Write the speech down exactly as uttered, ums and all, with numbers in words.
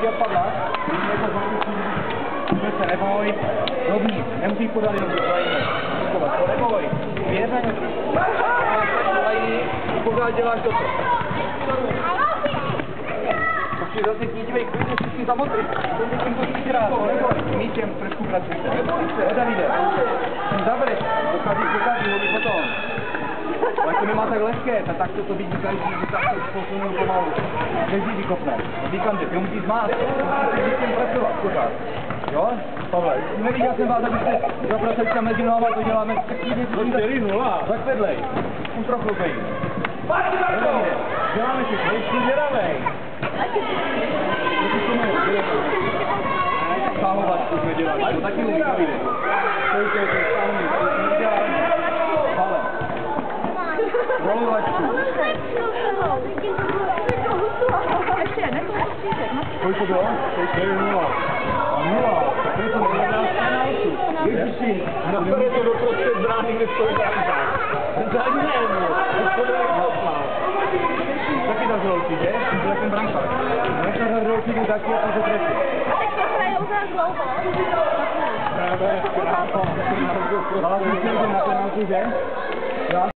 jak padla. Když se neboj. Dobrý, nemusíš podat jenom do lajny. Neboj. Věřme na do lajny. Pořád děláš toto. Počkej, zase dívej, klidně všichni zamotry. Jsem to všichni rád. Míčem trošku pracujte. O, Davide. Zabreš. Pokaží, pokaží, mluví potom. Ale to nemá tak lehké, tak to to vidí každý, že tak to posunou pomalu. Každý vykopne. Říkám, že ty musíš zmást. Musíš s tím pracovat, pořád. Jo? Pavle, nevíš, já jsem vás, abyste zapracovali tam mezi nohama, to děláme Do čtyři nula. tak vedlej. Už trochu bej. Děláme si to. Nejsi děravej. Stáhovačku jsme dělali, to taky umí, Davide. To je to, to je stáhný, to jsme dělali. Pavle. Rolovačku. Ještě ne, to přijde. Kolik to bylo? čtyři nula. Nula. To je to nejlepší. Ježiši, napade to doprostřed brány, kde stojí branka. Zadní nejednou. Taky tak velký, že? To je ten brankář. Nech na velký jdu taky a to trefí. A teď to hrajou za dlouho. Právě, krápa. Ale musím jít na penaltu, že?